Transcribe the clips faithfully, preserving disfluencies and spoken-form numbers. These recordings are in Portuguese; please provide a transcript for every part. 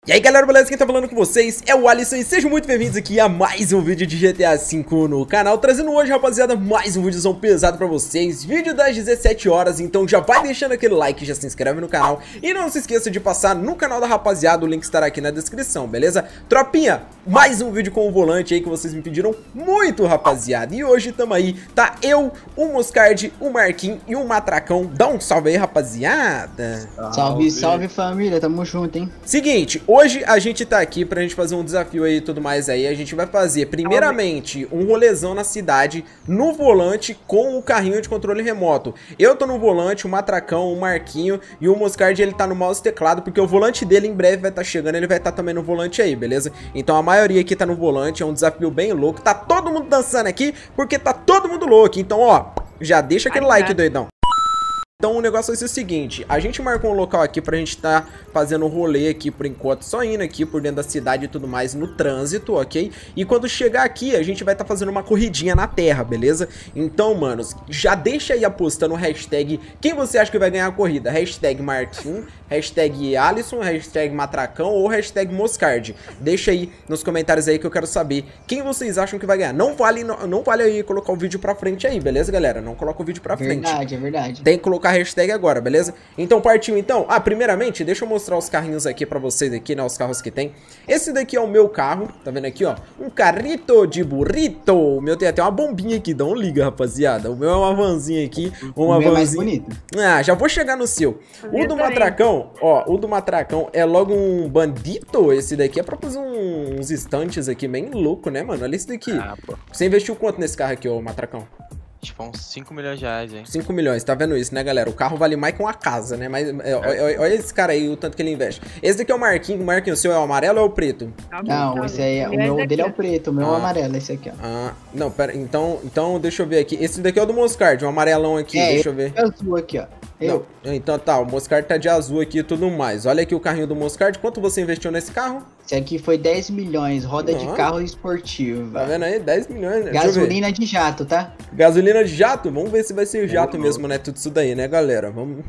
E aí galera, beleza? Quem tá falando com vocês é o Alisson e sejam muito bem-vindos aqui a mais um vídeo de G T A cinco no canal. Trazendo hoje, rapaziada, mais um vídeozão pesado pra vocês. Vídeo das dezessete horas, então já vai deixando aquele like, já se inscreve no canal. E não se esqueça de passar no canal da rapaziada, o link estará aqui na descrição, beleza? Tropinha, mais um vídeo com o volante aí que vocês me pediram muito, rapaziada. E hoje tamo aí, tá eu, o Moscard, o Marquinhos e o Matracão. Dá um salve aí, rapaziada. Salve, salve família, tamo junto, hein? Seguinte, hoje a gente tá aqui pra gente fazer um desafio aí e tudo mais aí. A gente vai fazer, primeiramente, um rolezão na cidade, no volante, com o carrinho de controle remoto. Eu tô no volante, o Matracão, o Marquinho e o Moscard, ele tá no mouse e teclado, porque o volante dele em breve vai estar tá chegando, ele vai estar tá também no volante aí, beleza? Então a maioria aqui tá no volante, é um desafio bem louco. Tá todo mundo dançando aqui, porque tá todo mundo louco. Então, ó, já deixa aquele like, doidão. Então o negócio vai ser o seguinte, a gente marcou um local aqui pra gente tá fazendo um rolê aqui por enquanto, só indo aqui por dentro da cidade e tudo mais no trânsito, ok? E quando chegar aqui a gente vai tá fazendo uma corridinha na terra, beleza? Então, manos, já deixa aí apostando o hashtag quem você acha que vai ganhar a corrida, hashtag Marquinhos, hashtag Alisson, hashtag Matracão ou hashtag Moscard. Deixa aí nos comentários aí que eu quero saber quem vocês acham que vai ganhar. Não vale, não, não vale aí colocar o vídeo pra frente aí, beleza, galera? Não coloca o vídeo pra frente. Verdade, é verdade. Tem que colocar a hashtag agora, beleza? Então partiu então. Ah, primeiramente, deixa eu mostrar os carrinhos aqui pra vocês aqui, né? Os carros que tem. Esse daqui é o meu carro, tá vendo aqui, ó? Um carrito de burrito. O meu tem até uma bombinha aqui, dá um liga, rapaziada. O meu é uma vanzinha aqui, uma o meu vanzinha. é mais bonito. Ah, já vou chegar no seu. O do Matracão, ó, o do Matracão é logo um bandito. Esse daqui é pra fazer uns estantes aqui bem louco, né, mano? Olha esse daqui. Ah, você investiu quanto nesse carro aqui, ô Matracão? Tipo, uns cinco milhões de reais, hein? cinco milhões, tá vendo isso, né, galera? O carro vale mais que uma casa, né? Mas, é, olha, olha esse cara aí, o tanto que ele investe. Esse daqui é o Marquinhos. O Marquinhos, o seu é o amarelo ou é o preto? Não, esse aí, é, o meu dele é o preto, o meu é o amarelo, esse aqui, ó. Ah, não, pera, então, então deixa eu ver aqui. Esse daqui é o do Moscard, um amarelão aqui, é, deixa eu ver. É o azul aqui, ó. Eu. Não, então tá, o Moscard tá de azul aqui e tudo mais. Olha aqui o carrinho do Moscard. Quanto você investiu nesse carro? Esse aqui foi dez milhões, roda Não. de carro esportivo. Tá vendo aí? dez milhões, né? Gasolina de jato, tá? Gasolina de jato? Vamos ver se vai ser jato mesmo, né? Tudo isso daí, né, galera? Vamos...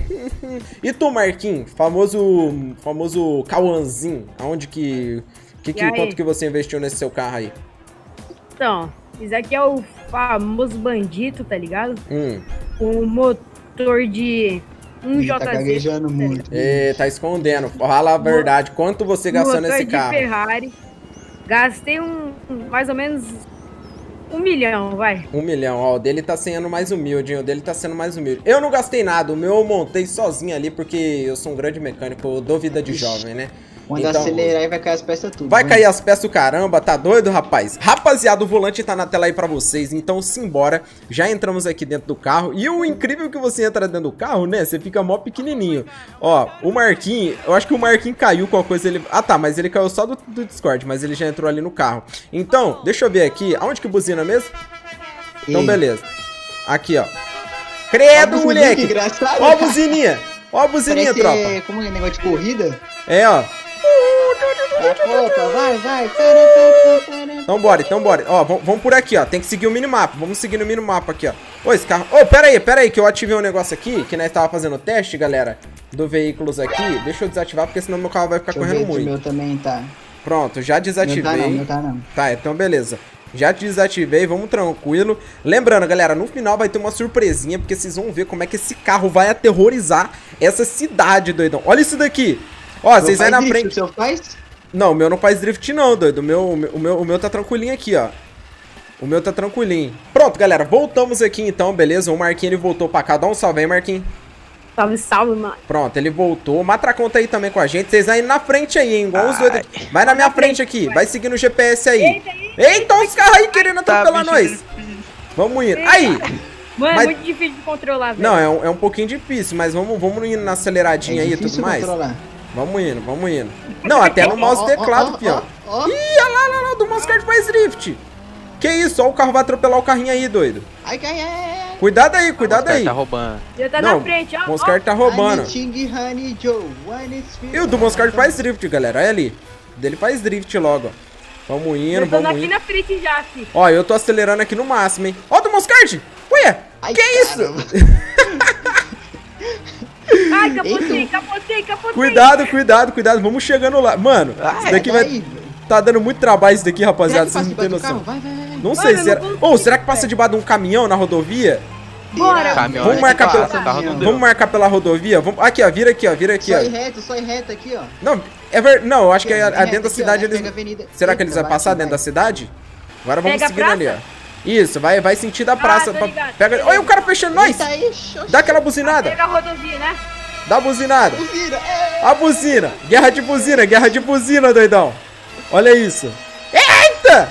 E tu, Marquinhos? Famoso... Famoso Cauãzinho. Aonde que... que, que quanto que você investiu nesse seu carro aí? Então, isso aqui é o famoso bandito, tá ligado? Hum. O motor de... Um Ih, tá gaguejando muito. É, tá escondendo. Fala a verdade. Quanto você gastou nesse carro? Motor de Ferrari. Gastei um, um, mais ou menos um milhão, vai. Um milhão, ó. O dele tá sendo mais humilde, hein? O dele tá sendo mais humilde. Eu não gastei nada. O meu eu montei sozinho ali, porque eu sou um grande mecânico. Eu dou vida de jovem, né? Quando então, acelerar aí vai cair as peças tudo. Vai né? cair as peças do caramba, tá doido, rapaz? Rapaziada, o volante tá na tela aí pra vocês, então simbora. Já entramos aqui dentro do carro. E o incrível é que você entra dentro do carro, né? Você fica mó pequenininho. Ó, o Marquinhos, eu acho que o Marquinhos caiu com a coisa, ele... Ah, tá, mas ele caiu só do, do Discord, mas ele já entrou ali no carro. Então, deixa eu ver aqui, aonde que buzina mesmo? Então, Ei. beleza. Aqui, ó. Credo, ó, moleque! Ó a buzininha! Ó a buzininha, tropa! É, como é negócio de corrida? É, ó. Opa, vai, vai. Então bora, então bora. Ó, vamos por aqui, ó. Tem que seguir o minimapa. Vamos seguir no minimapa aqui, ó. Ô, esse carro... Ô, pera aí, pera aí, que eu ativei um negócio aqui, que nós tava fazendo o teste, galera, do veículos aqui. Deixa eu desativar, porque senão meu carro vai ficar Deixa correndo eu ver, muito. O meu também tá. Pronto, já desativei. Meu tá não, meu tá não. Tá, então beleza. Já desativei, vamos tranquilo. Lembrando, galera, no final vai ter uma surpresinha, porque vocês vão ver como é que esse carro vai aterrorizar essa cidade, doidão. Olha isso daqui. Ó, vocês aí na frente... O seu faz? Não, o meu não faz drift não, doido. O meu, o, meu, o meu tá tranquilinho aqui, ó. O meu tá tranquilinho. Pronto, galera, voltamos aqui então, beleza? O Marquinhos, ele voltou pra cá. Dá um salve aí, Marquinhos. Salve, salve, mano. Pronto, ele voltou. O Matracão tá aí também com a gente. Vocês aí na frente aí, hein? Igual os doidos. Vai na minha frente aqui. Vai seguindo o G P S aí. Eita, eita os carros aí querendo atropelar nós. Vamos indo. Aí. Mano, mas... é muito difícil de controlar, velho. Não, é um, é um pouquinho difícil, mas vamos, vamos indo na aceleradinha é aí e tudo mais. Controlar. Vamos indo, vamos indo. Não, até no mouse e teclado, pião. Ih, olha lá, olha lá, do Moscard faz drift. Que isso, ó, o carro vai atropelar o carrinho aí, doido. Ai, ai, ai. Cuidado aí, cuidado aí. tá roubando. Já tá Não, na frente, ó. O Moscard tá roubando. E o do Moscard faz drift, galera, olha ali. O dele faz drift logo, ó. Vamos indo, eu tô vamos aqui indo. na frente já, filho. Ó, eu tô acelerando aqui no máximo, hein. Ó, do Moscard. Ué, ai, que caramba. isso? Ai, capotei, capotei, capotei. Cuidado, cuidado, cuidado. Vamos chegando lá. Mano, Ah, isso daqui é vai... daí. Tá dando muito trabalho isso daqui, rapaziada. Será Vocês que não passa têm debaixo do noção. carro? Vai, vai, vai. Não Mano, sei, eu será... não Ou consigo, será que passa debaixo de um caminhão na rodovia? Será? Caminhão Vamos é marcar que pela- passa, carro não deu. Vamos marcar pela rodovia? Vamos... Aqui, ó, vira aqui, ó, vira aqui, Só ó. ir reto, só ir reto aqui, ó. Não, é ver... Não, eu acho que Aqui, a, ó, a reto dentro da aqui, ó, cidade né? eles... Pega a avenida. Será que Eita, eles vão vai, passar vai. dentro da cidade? Agora vamos Pega a seguindo ali, ó. praça? Isso, vai, vai sentir da praça. tô pra- ligado. Pega... Olha o cara fechando nós! Eita, aí, xoxa. Dá aquela buzinada. Pega a rodovia, né? Dá a buzinada. Buzina, é. A buzina. Guerra de buzina, guerra de buzina, doidão. Olha isso. Eita!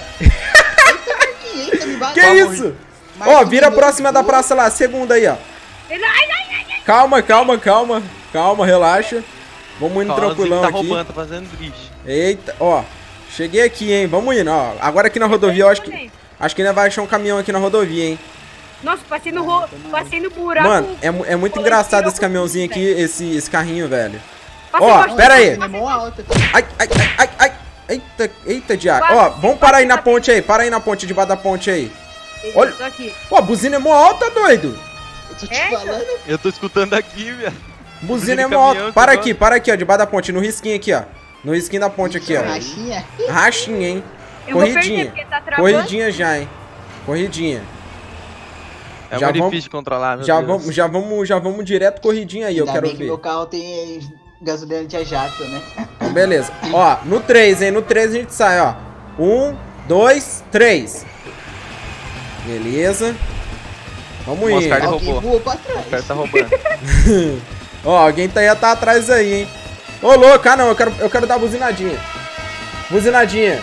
Eita, me bate. Que isso? Ó, vira próxima da praça lá, segunda aí, ó. Ai, ai, ai, ai. Calma, calma, calma. Calma, relaxa. Vamos indo Ó, tranquilão tá aqui. roubando, tá fazendo drift. Eita, ó. Cheguei aqui, hein. Vamos indo, ó. Agora aqui na rodovia, eu acho que... Acho que ainda vai achar um caminhão aqui na rodovia, hein. Nossa, passei no, ro... passei no buraco. Mano, é, mu- é muito Pô, engraçado tirou esse caminhãozinho aqui, esse, esse carrinho, velho. Passei Ó, embaixo, pera aí. passei É mó alta. Ai, ai, ai, ai, ai. Eita, eita, Diago. Quase, Ó, vamos parar aí na quase. ponte aí. Para aí na ponte, debaixo da ponte aí. embaixo. olha. Tô aqui. Pô, a buzina é mó alta, doido. Eu tô te Eita. falando. Eu tô escutando aqui, velho. Buzina é de mó caminhão, alta. Para tá aqui, para aqui, ó, debaixo da ponte, no risquinho aqui, ó. No risquinho da ponte aqui, ó. Rachinha. Rachinha, hein. Eu vou perder, Corridinha. porque tá travando. Corridinha já, hein. Corridinha. É Já muito vamos- difícil de controlar, meu Já Deus. vamos, já vamos, já vamos direto corridinha aí, eu Ainda quero bem que ver. meu carro tem gasolina de jato, né? Então, beleza. Ó, no três, hein? No três a gente sai, ó. um, dois, três. Beleza. Vamos O indo. Oscar Alguém roubou. voou pra O cara trás. tá roubando. Ó, alguém tá aí, tá atrás aí, hein? Ô, louco, ah não, eu quero, eu quero dar buzinadinha. Buzinadinha.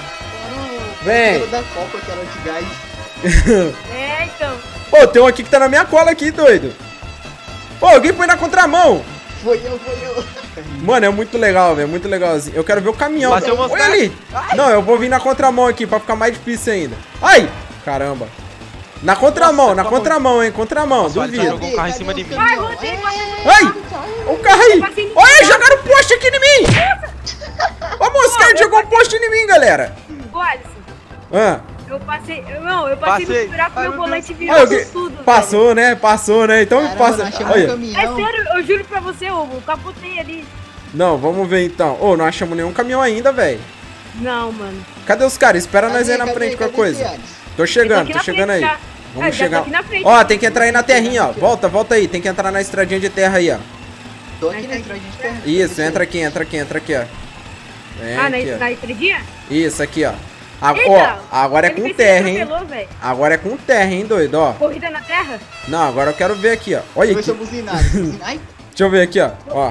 Vem. Eu quero da Copa, que era antigás. É, então. Ô, tem um aqui que tá na minha cola aqui, doido. Ô, alguém põe na contramão. Foi eu, foi eu. Mano, é muito legal, velho, muito legalzinho. Eu quero ver o caminhão. Mas se eu Olha mostrar- ali. Não, eu vou vir na contramão aqui pra ficar mais difícil ainda. Ai, caramba. Na contramão, Nossa, na tá contramão, hein, contramão, Nossa, olha, duvido. jogou um carro em cima de mim. Vai, rodei, passei. Ai, o carro aí. Olha, jogaram um poste aqui em mim. Ô, moço, cara, jogou um poste em mim, galera. Ô, Alisson, Ah. eu passei. Eu, não, eu passei, Passei. no buraco, Ai, meu meu volante Deus. virou Ah, alguém- tudo, velho. Passou, né? Passou, né? Então me Caramba, passa. nós chamamos Olha. um É caminhão. sério, eu juro pra você, eu capotei ali. Não, vamos ver então. Ô, não achamos nenhum caminhão ainda, velho. Não, mano. Cadê os caras? Espera nós aí Cadê, na cadê, frente com a cadê coisa. esse Alisson? Tô Eu chegando, aqui tô na chegando frente aí. já. Vamos É, já tô chegar. aqui na frente. Ó, tem que entrar aí na terrinha, ó. Volta, volta aí. Tem que entrar na estradinha de terra aí, ó. Tô aqui na estrada de terra. Isso, entra aqui, entra aqui, entra aqui, ó. Vem Ah, na, aqui, ó. na estradinha? Isso, aqui, ó. A- Eita! ó, agora é Ele com fez terra, que hein? atropelou, velho. Agora é com terra, hein, doido, ó. Corrida na terra? Não, agora eu quero ver aqui, ó. Olha Eu aqui. sou buzinado. buzinado. Ai, Deixa eu ver aqui, ó. Ó.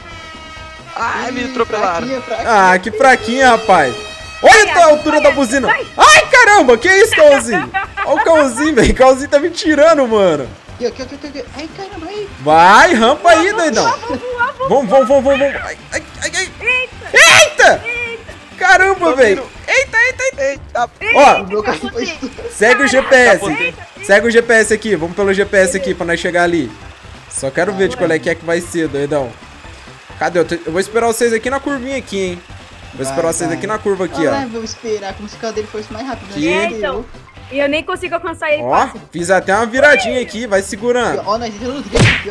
Ai, me ih, atropelaram. fraquinha, fraquinha. Ah, que fraquinha, rapaz. Olha Vai, a altura vai, da buzina. vai. Ai, caramba, que isso, cãozinho? Olha o cãozinho, velho. O cãozinho tá me tirando, mano. Aqui, aqui, aqui, aqui. Ai, caramba, ai. Vai, rampa aí, doidão. Vamos, vamos, vamos, vamos, vamos. Ai, ai, ai, ai. Eita! Caramba, velho. Eita, eita, eita. Eita, Ó, O meu carro foi capotei. estourado. segue o G P S. Capotei. Segue o G P S aqui. Vamos pelo G P S aqui pra nós chegar ali. Só quero ver de qual é que é que vai ser, doidão. Cadê? Eu, te- eu vou esperar vocês aqui na curvinha aqui, hein. Vou Vai, esperar vocês vai. aqui na curva aqui, Ah, ó. lá, vamos esperar como se o carro dele fosse mais rápido. Aqui. né? É, então. E eu nem consigo alcançar ele. Ó, fácil. fiz até uma viradinha aqui. Vai segurando. Ó, nós entramos no drift aqui, ó.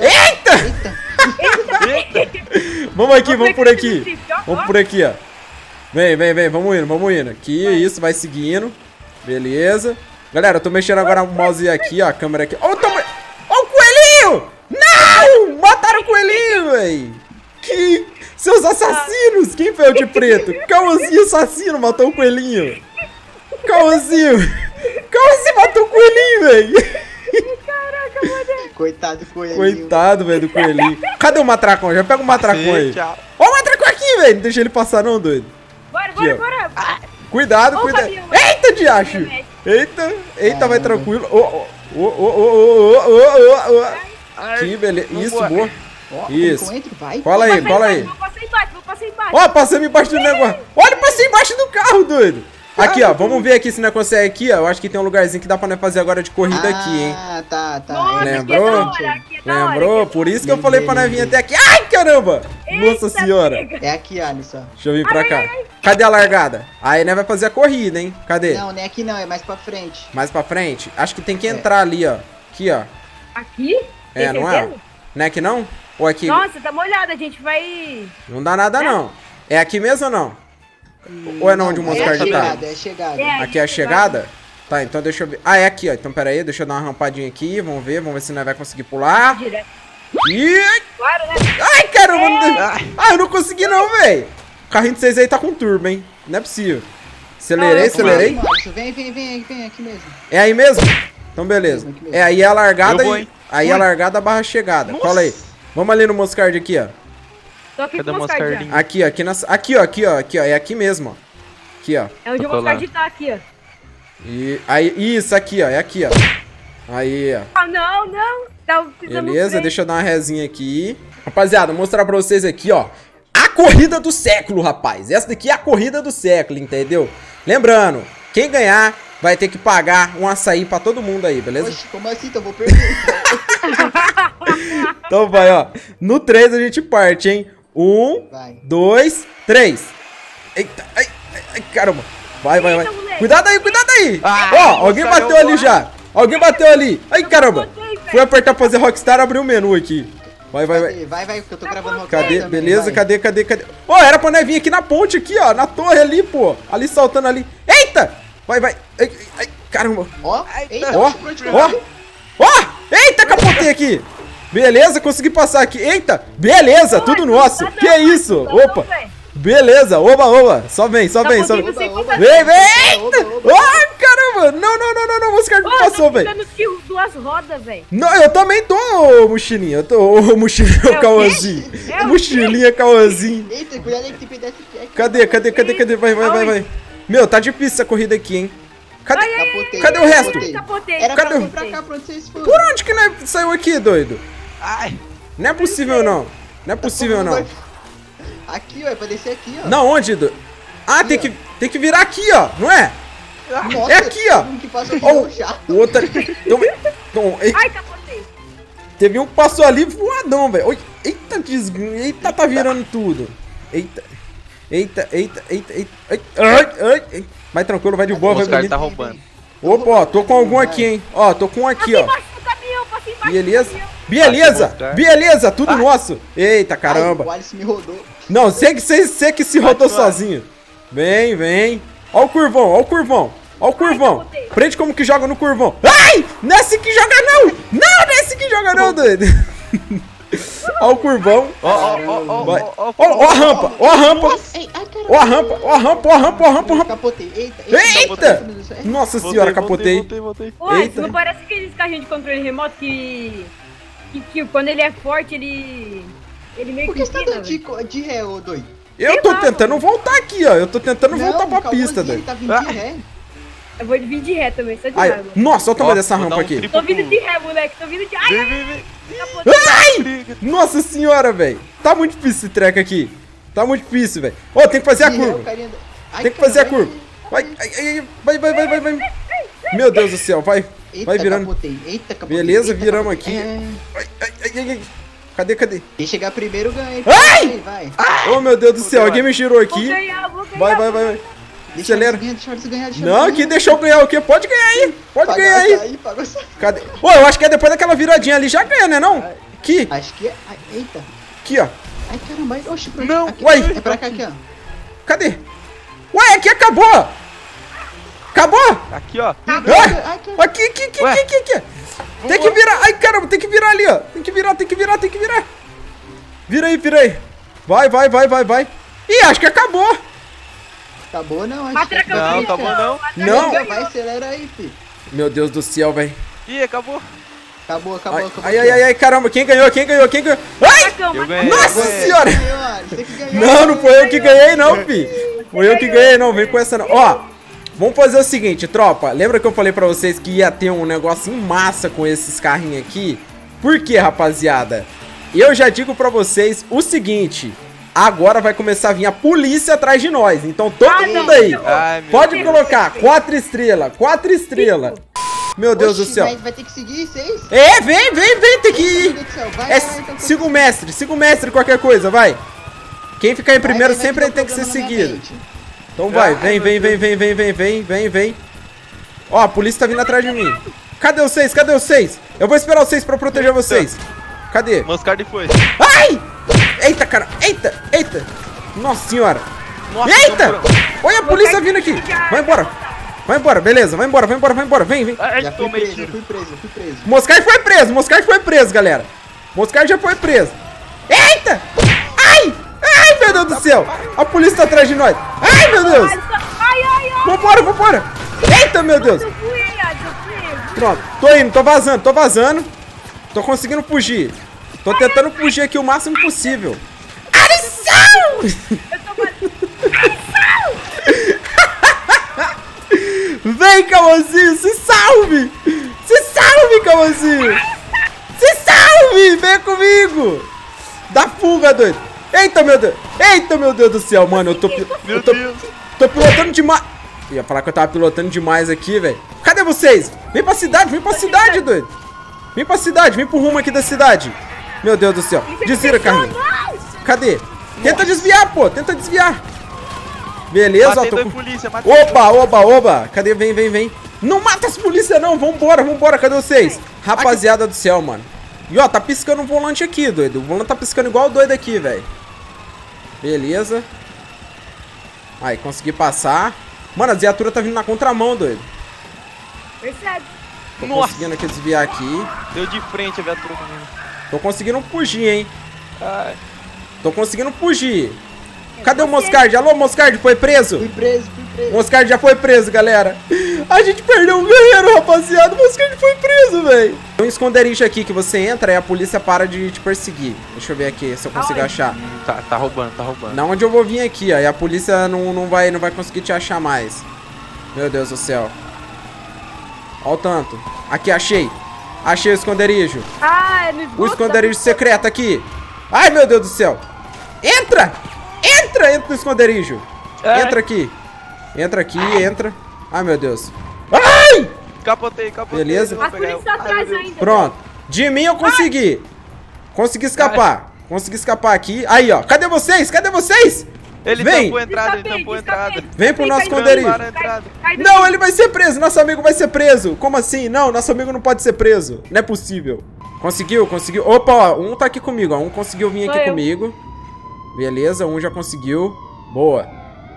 Eita! Eita! Vamos aqui, Vamos vamos por aqui, aqui. drift, ó, Vamos ó. por aqui, ó. Vem, vem, vem. Vamos indo, vamos indo. Aqui, isso, vai seguindo. Beleza. Galera, eu tô mexendo agora o mouse aqui, ó. A câmera aqui. Ó o tamanho. Ó o coelhinho! Não! Mataram o coelhinho, véi. Que... Seus assassinos! Quem foi o de preto? Cauãzinho assassino matou o coelhinho. Cauãzinho. Cauãzinho matou o coelhinho, véi. Coitado do coelhinho. Coitado, velho, do coelhinho. Cadê o matracão? Já pega o matracão aí. Tchau. Ó o matracão aqui, velho. Não deixa ele passar não, doido. Bora, Aqui, ó. bora, bora. Cuidado, Ó o cuidado. caminhão, vai. Eita, diacho. Vai. Eita, eita, vai Caramba. tranquilo. Ô, ô, ô, ô, ô, ô, ô, ô. Ai, Que beleza. Isso, vambora. boa. Ó, como Isso. que eu entro? Vai. Cola aí, Vou cola passar aí. embaixo, Vou passar embaixo, vou passar embaixo. Ó, passamos embaixo do negócio. Olha, passei embaixo do carro, doido. Aqui, ó, vamos ver aqui se nós conseguimos aqui, ó. Eu acho que tem um lugarzinho que dá pra nós fazer agora de corrida aqui, hein. Ah, tá, tá. Nossa, É, aqui é Lembrou? da hora, aqui é da hora, Lembrou? aqui é Por da isso que eu falei pra nós vir até aqui. Ai, caramba. Nossa Eita, senhora. pega. É aqui, Alisson. Deixa eu vir pra cá. Cadê a largada? Aí, né, vai fazer a corrida, hein? Cadê? Não, não é aqui não, é mais pra frente. Mais pra frente? Acho que tem que entrar ali, ó. Aqui, ó. Aqui? É, Tem não é? certeza? Não é que não? Ou aqui? Nossa, tá molhada, a gente vai... Não dá nada, não. É aqui mesmo ou não? Ou é não onde o é Moscard tá? chegada, é chegada. É. Aqui é a chegada? Tá, então deixa eu ver. Ah, é aqui, ó. Então pera aí, deixa eu dar uma rampadinha aqui. Vamos ver, vamos ver se nós vai conseguir pular. Direto. Ih! Claro, né? Ai, caramba! não- Ah, eu não consegui não, velho. O carrinho de vocês aí tá com turbo, hein? Não é possível. Acelerei, Ah, acelerei. Márcio, vem, vem, vem, vem aqui mesmo. É aí mesmo? Então beleza. Aqui mesmo. É aí a largada Eu vou, e... hein? Aí a largada barra chegada. Cola aí. Vamos ali no Moscard aqui, ó. Tô aqui Cadê com o a Moscardinho. moscardinha? Aqui, ó. Aqui, na... aqui, ó. Aqui, ó. Aqui, ó. É aqui mesmo, ó. Aqui, ó. É onde Tô o Moscardinho tá aqui, ó. E aí, isso aqui, ó. É aqui, ó. Aí, ó. Ah, não, não. Tá pisando no Beleza, freio. deixa eu dar uma resinha aqui. Rapaziada, vou mostrar pra vocês aqui, ó. A corrida do século, rapaz. Essa daqui é a corrida do século, entendeu? Lembrando, quem ganhar vai ter que pagar um açaí pra todo mundo aí, beleza? Oxe, como assim? Então eu vou perder. Então vai, ó. No três a gente parte, hein? Um, Vai. dois, três. Eita, ai, ai, ai, caramba. Vai, vai, vai. Eita, moleque. Cuidado aí, cuidado aí. Ah, Ó, alguém Moscard, bateu eu ali vou. já. Alguém bateu ali. Ai, caramba. botei, velho. Fui apertar pra fazer Rockstar, abriu o menu aqui. Vai, vai, vai. Vai, vai, vai, que eu tô gravando uma Cadê? também, Beleza, vai. cadê, cadê, cadê? Ó, era pra nós vir aqui na ponte aqui, ó. Na torre ali, pô. Ali saltando ali. Eita! Vai, vai. Ai, ai, caramba. Ó, eita, Ó, oxe, pronto, ó. pronto. Ó! Eita, capotei aqui. Beleza, consegui passar aqui. Eita, beleza, tudo nosso. Que é isso? Opa. Beleza, oba, oba. Só vem, só vem, só vem. Oba, oba. Vem, vem. Oba, Eita. oba. Ai, caramba. Não, não, não, não, não. O Moscard não passou, velho. Tô ficando duas rodas, velho. Não, eu também tô, ô, mochilinha. Eu tô, ô, mochilinha, É o o quê? Cauãzinho. É o Mochilinha, Cauãzinho. Eita, cuidado aí que tem pedaço de cheque. Cadê, cadê, cadê, cadê? Vai, vai, vai, vai. Meu, tá difícil essa corrida aqui, hein? Cadê? Ai, ai, Capotei, Cadê o resto? capotei. Capotei. Era Cadê pra o- vir pra cá, pra onde vocês foram. Por onde que nós saiu aqui, doido? Ai. Não é possível, não. Não é possível, não. Aqui, ó, é pra descer aqui, ó. Não, onde, doido? Ah, tem que, tem que virar aqui, ó. Não é? Nossa, É aqui, ó. um que passa aqui, Ó, ó, chato. o outro ali. Então, então, ei, Ai, capotei. teve um que passou ali voadão, velho. Oi, eita, desgr... Eita, tá virando tudo. Eita. Eita, eita, eita, eita. Ai, ai, ai, ai. Vai tranquilo, vai de boa, O vai Moscard bonito. tá roubando. Opa, ó, tô com algum aqui, hein. Ó, tô com um aqui, Passei ó. embaixo do caminhão, passei embaixo Beleza? do caminhão. Beleza, Moscard. beleza, tudo nosso. Eita, Ai, o caramba. Alice me rodou. Não, você que, você, você que se rodou Vai, vai. sozinho. Vem, vem. Ó o curvão, ó o curvão. Ó o curvão. capotei. Prende como que joga no curvão. Ai! Não é assim que joga, não! Não, não é assim que joga, não, doido. Ó o curvão. Ó, ó, ó, Vai. ó, ó, Ó, ó a rampa, ó a rampa. Ei, ai, caramba. Ó a rampa, ó a rampa, ó a rampa, ó a rampa, ó a rampa. Capotei. Eita, Eita! Nossa Voltei, senhora, voltei, capotei. voltei, voltei. Ué, Eita. não parece aqueles carrinhos de controle remoto que... que... que quando ele é forte, ele... Ele meio Por que que você tá vira, dando de, co- de ré, ô doido? Eu tô lá, tentando voltar aqui, ó. Eu tô tentando voltar pra o pista, Cauãzinho, doido. ele tá vindo de ré. Eu vou vir de ré também, só de Ai, raiva. nossa, olha o tamanho Ó, dessa vou rampa dar um aqui. triplo Tô vindo pulo. de ré, moleque. Tô vindo de... Ai, Vem, ai, vem, vem. capotei. Ai! Nossa senhora, velho. Tá muito difícil esse treco aqui. Tá muito difícil, velho. Ô, tem que fazer a De ré, o curva. carinha da- Ai, Tem que fazer a caramba, curva. Vai, ai, ai, ai, vai, vai, vai, vai, vai. Meu Deus do céu, vai. Eita, Vai virando. capotei. Eita, capotei. Beleza, Eita, viramos capotei. aqui. É, Ai, ai, ai, ai, ai. Cadê, cadê? quem chegar primeiro ganha. Ai! Vai, vai. Oh, meu Deus do céu, Vou alguém me girou Vou aqui. ganhar, vou ganhar. Vai, vai, vai, vai. Deixa Acelera. eles ganhar, deixa eles ganhar, deixa Não, eles que ganhar. deixou eu ganhar o quê? Pode ganhar aí. Pode Pagou ganhar aí. açaí, pagou açaí. Cadê? Ô, eu acho que é depois daquela viradinha ali já ganha, né não? Aqui, Acho que é. Ai, eita. aqui, ó. Ai, caramba. Oxi, pronto. Não, aqui, uai. É pra cá, aqui, ó. Cadê? Ué, aqui acabou. Acabou? Aqui, ó. Ah, Ai, caramba. aqui, aqui, aqui, Ué. aqui, aqui, aqui. Tem que virar. Ai, caramba, tem que virar ali, ó. Tem que virar, tem que virar, tem que virar. Vira aí, vira aí. Vai, vai, vai, vai, vai. Ih, acho que acabou. Acabou, não? Acho Matraca que Não, ganhou. tá bom não. Não. Vai, vai, acelera aí, filho. Meu Deus do céu, velho. Ih, acabou. Acabou, acabou, Ai, acabou. ai, ai, ai, ai, caramba. Quem ganhou, quem ganhou, quem ganhou? Ai! Matracão, Eu matracão. ganhei. Nossa Ué. senhora. Ganhou, Alisson, você que ganhou. Não, não foi eu que ganhei, não, fi. Foi eu que ganhei, não. Vem com essa, não. Ó, vamos fazer o seguinte, tropa. Lembra que eu falei pra vocês que ia ter um negócio em massa com esses carrinhos aqui? Por quê, rapaziada? Eu já digo pra vocês o seguinte. Agora vai começar a vir a polícia atrás de nós. Então todo Ah, mundo não, aí, não. Ai, meu pode Deus. colocar quatro estrelas, quatro estrelas. Meu Deus do Oxi, céu. Vai, vai ter que seguir vocês. É, vem, vem, vem, tem que Meu ir. Deus do céu, vai, É, vai, então, siga o mestre, siga o mestre qualquer coisa, vai. Quem ficar em vai, primeiro vai, vai sempre ter um tem que ser problema na minha seguido. mente. Então vai, Ai, vem, meu vem, vem, Deus. vem, vem, vem, vem, vem, vem. Ó, a polícia tá vindo atrás de mim. Cadê vocês? Cadê vocês? Eu vou esperar vocês pra proteger vocês. Cadê? Moscardi foi. Ai! Eita, cara. Eita, eita. Nossa senhora. Nossa, Eita! deu um Olha a polícia vindo aqui. Vai embora. Vai embora, beleza. Vai embora, vai embora, vai embora. Vem, vem. Ai, Já fui tomei preso, tiro. fui preso, fui preso. Moscard foi preso, Moscard foi preso, galera. Moscard já foi preso. Eita! Ai! Ai, meu Deus do céu! A polícia tá atrás de nós. Ai, meu Deus! Ai, ai, ai. Vambora, vambora! Eita, meu Deus! Eu fui, Eliade, eu fui. Pronto, tô indo, tô vazando, tô vazando. Tô conseguindo fugir. Tô tentando fugir aqui o máximo possível. Atenção! Eu tô fazendo. Vem, Cauãzinho, se salve! Se salve, Cauãzinho! Se salve! Vem comigo! Dá fuga, doido! Eita, meu Deus! Eita, meu Deus do céu, mano! Eu tô, pi- Meu eu tô, Deus. tô pilotando demais! Ia falar que eu tava pilotando demais aqui, velho. Cadê vocês? Vem pra cidade, vem pra cidade, doido! Vem pra cidade, vem pro rumo aqui da cidade! Meu Deus do céu! Desvira, carrinho! Cadê? Tenta desviar, pô! Tenta desviar! Beleza, ó, Matei tô dois com... polícia, matei Opa, opa, opa! Cadê? Vem, vem, vem! Não mata as polícias não! Vambora, vambora! Cadê vocês? Rapaziada do céu, mano! E ó, tá piscando o volante aqui, doido. O volante tá piscando igual o doido aqui, velho. Beleza. Aí, consegui passar. Mano, a viatura tá vindo na contramão, doido. Percebe? Tô Nossa. conseguindo aqui desviar aqui. Deu de frente a viatura comigo. Tô conseguindo fugir, hein? Ai. Tô conseguindo fugir. Cadê o Moscard? Alô, Moscard, foi preso? Fui preso, fui preso. Moscard já foi preso, galera. A gente perdeu um guerreiro, rapaziada. O Moscard foi preso, velho. Tem um esconderijo aqui que você entra e a polícia para de te perseguir. Deixa eu ver aqui se eu consigo Aonde? achar. Tá, tá roubando, tá roubando. Na onde eu vou vir aqui, ó. E a polícia não, não, vai, não vai conseguir te achar mais. Meu Deus do céu. Ó o tanto. Aqui, achei. Achei o esconderijo. Ah, é no O esgoto esconderijo da- secreto aqui. Ai, meu Deus do céu. Entra! Entra! Entra no esconderijo. Ai. Entra aqui. Entra aqui, entra. Ai, meu Deus. Ai! Capotei, capotei. Beleza. eu vou As pegar polícias eu. atrás Ai, meu ainda. Pronto. De mim eu consegui. Consegui escapar. Consegui escapar aqui. Aí, ó. Cadê vocês? Cadê vocês? Ele Vem. tampou a entrada, ele Escapei, tampou a escapei. entrada. Vem pro Vem, nosso cai no- esconderijo. Para a entrada. Cai do- Não, ele vai ser preso. Nosso amigo vai ser preso. Como assim? Não, nosso amigo não pode ser preso. Não é possível. Conseguiu? Conseguiu? Opa, ó. Um tá aqui comigo, ó. Um conseguiu vir Sou aqui eu. comigo. Beleza, um já conseguiu. Boa.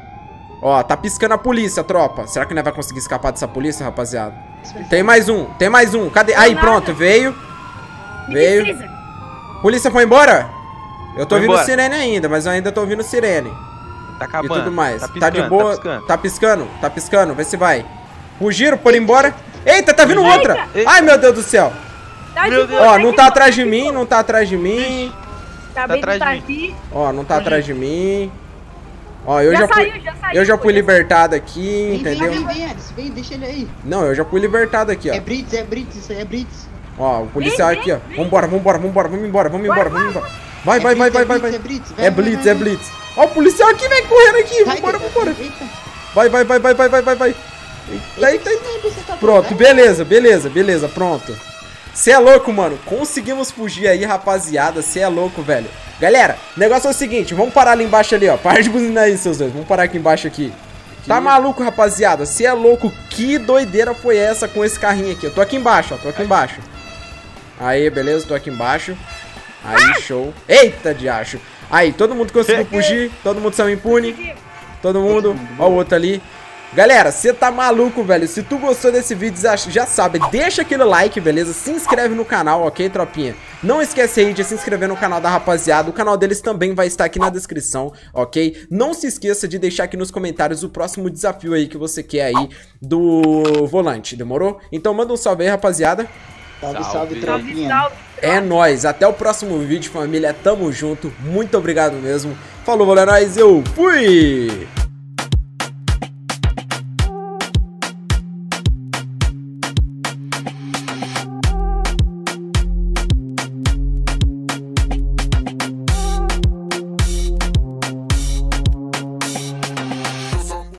Ó, tá piscando a polícia, tropa. Será que não vai conseguir escapar dessa polícia, rapaziada? Tem mais um, tem mais um. Cadê? Aí, nada. pronto, veio. Me Veio. precisa. Polícia foi embora? Eu tô Foi ouvindo embora. sirene ainda, mas eu ainda tô ouvindo sirene. Tá E acabando. tudo mais. Tá, Tá, piscando, de boa. Tá piscando. Tá piscando? Tá piscando? Vê se vai. Fugiram, foram embora. Eita, tá vindo Eita. outra. Eita. Ai, meu Deus do céu. Tá de Meu boa, Ó, tá não de tá boa, atrás tá de mim, boa. não tá atrás de mim. Acabei Tá de atrás estar de aqui. Ó, não tá atrás de mim. Ó, eu Já já, saiu, fui. já saiu, Eu já fui já libertado aqui, Vem, vem, entendeu? vem, vem, Alice, vem, deixa ele aí. Não, eu já fui libertado aqui, ó. É Brits, é Brits, isso aí é Brits. Ó, o policial Vem, aqui, ó. vem, vem. Vambora, vambora, vambora, vamos embora, vamos embora, vamos embora. Vai, É vai, vai, Blitz, vai, é vai, vai. Blitz, é Blitz, vai, É vai, Blitz, vai, é vai. Blitz. Ó, o policial aqui, vem correndo aqui. Vai, Vambora, vai, vambora. Eita, Vai, vai, vai, vai, vai, vai, vai, vai. Eita, eita, eita. você tá Pronto, bom, beleza, beleza, beleza, pronto. Cê é louco, mano. Conseguimos fugir aí, rapaziada. Cê é louco, velho. Galera, o negócio é o seguinte. Vamos parar ali embaixo ali, ó. Para de buzinar aí, seus dois. Vamos parar aqui embaixo aqui. Tá maluco, rapaziada? Cê é louco. Que doideira foi essa com esse carrinho aqui? Eu tô aqui embaixo, ó. Tô aqui embaixo. Aí, beleza, tô aqui embaixo. Aí, show. Eita, diacho. Aí, todo mundo conseguiu fugir. Todo mundo saiu impune. Todo mundo. Ó o outro ali. Galera, você tá maluco, velho? Se tu gostou desse vídeo, já- já sabe, deixa aquele like, beleza? Se inscreve no canal, ok, tropinha? Não esquece aí de se inscrever no canal da rapaziada. O canal deles também vai estar aqui na descrição, ok? Não se esqueça de deixar aqui nos comentários o próximo desafio aí que você quer aí do volante, demorou? Então manda um salve aí, rapaziada. Salve, salve, Salve. Salve, tropinha. salve. É nóis, até o próximo vídeo, família. Tamo junto, muito obrigado mesmo. Falou, valeu, é nóis, eu fui!